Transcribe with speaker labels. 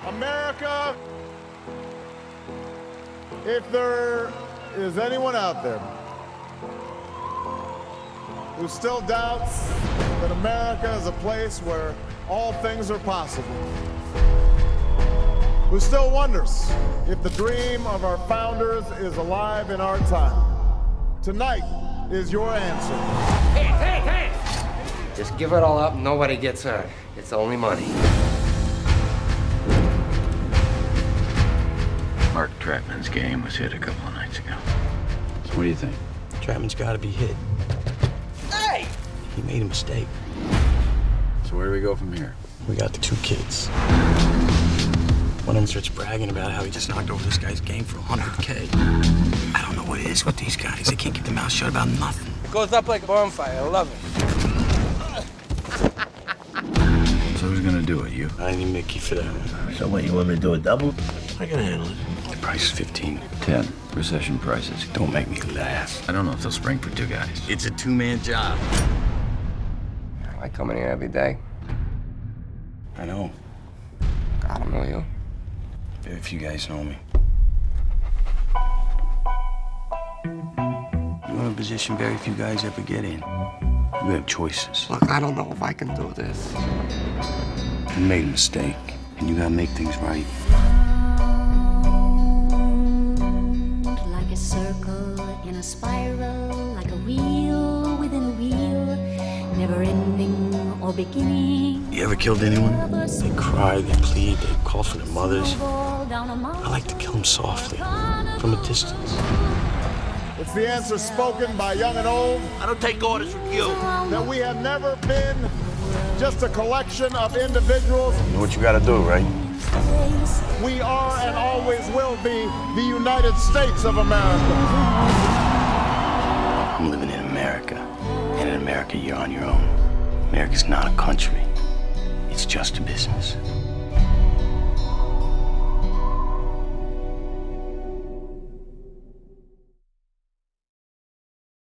Speaker 1: America, if there is anyone out there who still doubts that America is a place where all things are possible, who still wonders if the dream of our founders is alive in our time, tonight is your answer.
Speaker 2: Hey! Just give it all up, nobody gets hurt. It's only money.
Speaker 3: Mark Trapman's game was hit a couple of nights ago.
Speaker 4: So what do you think?
Speaker 5: Trapman's got to be hit.
Speaker 2: Hey!
Speaker 5: He made a mistake.
Speaker 4: So where do we go from here?
Speaker 5: We got the two kids. One of them starts bragging about how he just knocked over this guy's game for $100K. I don't know what it is with these guys. They can't keep their mouth shut about nothing.
Speaker 2: It goes up like a bonfire. I love it.
Speaker 4: So who's gonna do it, you?
Speaker 5: I need Mickey for that one.
Speaker 6: So what, you want me to do a double?
Speaker 5: I can handle it. The price is 15.
Speaker 4: 10. Recession prices.
Speaker 5: Don't make me laugh.
Speaker 4: I don't know if they'll spring for two guys.
Speaker 5: It's a two-man job.
Speaker 2: I come in here every day.
Speaker 5: I know.
Speaker 2: I don't know you.
Speaker 5: Very few guys know me. You're in a position very few guys ever get in. You have choices.
Speaker 2: Look, I don't know if I can do this.
Speaker 5: You made a mistake, and you gotta make things right.
Speaker 7: Like a circle in a spiral, like a wheel within a wheel, never ending or beginning.
Speaker 5: You ever killed anyone? They cry, they plead, they call for their mothers. I like to kill them softly, from a distance.
Speaker 1: It's the answer spoken by young and old.
Speaker 6: I don't take orders from you.
Speaker 1: That we have never been just a collection of individuals.
Speaker 5: You know what you gotta do, right?
Speaker 1: We are and always will be the United States of America.
Speaker 5: I'm living in America, and in America you're on your own. America's not a country, it's just a business.